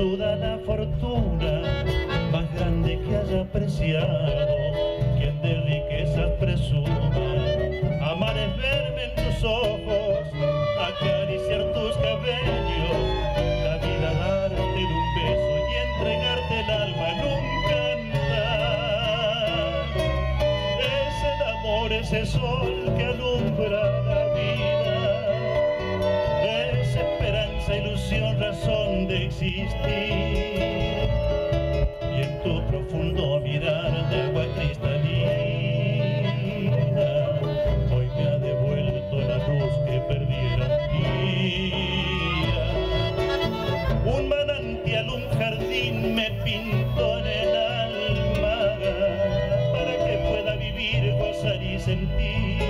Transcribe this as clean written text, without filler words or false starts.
duda la fortuna más grande que haya apreciado, quien de riquezas presuma. Amar es verme en tus ojos, acariciar tus cabellos, la vida darte un beso y entregarte el alma en un cantar. Es el amor, ese sol que alumbra la vida, es esperanza, ilusión, razón de existir. Y en tu profundo mirar de agua cristalina, hoy me ha devuelto la luz que perdí el día. Un manantial, un jardín me pintó en el alma, para que pueda vivir, gozar y sentir.